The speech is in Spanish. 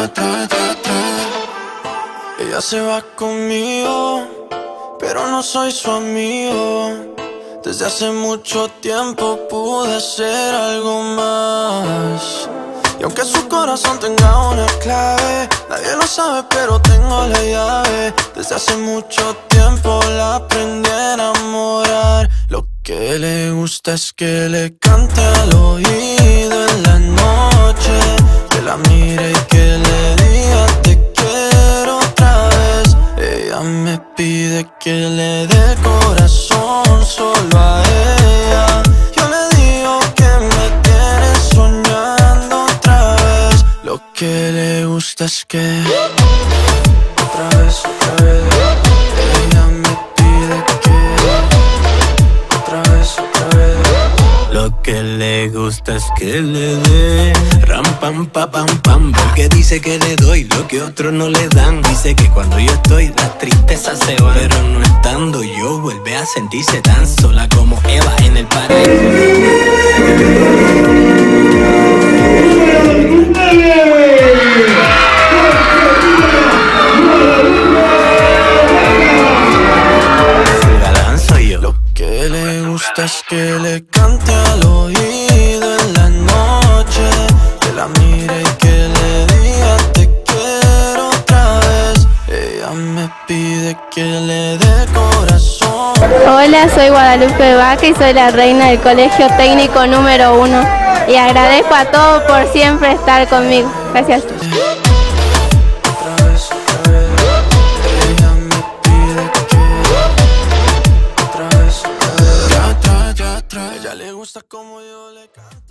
Ella se va conmigo, pero no soy su amigo. Desde hace mucho tiempo pude ser algo más. Y aunque su corazón tenga una clave, nadie lo sabe, pero tengo la llave. Desde hace mucho tiempo la aprendí a enamorar. Lo que le gusta es que le cante al oído en la noche, que la mire y que le diga te quiero otra vez. Ella me pide que le dé el corazón solo a ella. Yo le digo que me tiene soñando otra vez. Lo que le gusta es que otra vez, ella me pide que otra vez. Lo que le gusta es que le dé ram pam pa pam pam, porque dice que le doy lo que otros no le dan. Dice que cuando yo estoy las tristezas se van, pero no estando yo vuelve a sentirse tan sola como Eva en el paraíso. El galán soy yo. Lo que le gusta es que le cante al oído en la noche, que la mire y que le diga te quiero otra vez. Ella me pide que le dé corazón. Hola, soy Guadalupe Vaca y soy la reina del Colegio Técnico número 1. Y agradezco a todos por siempre estar conmigo. Gracias. Otra vez, ella me pide que otra vez, ya, ella le gusta como yo le canto.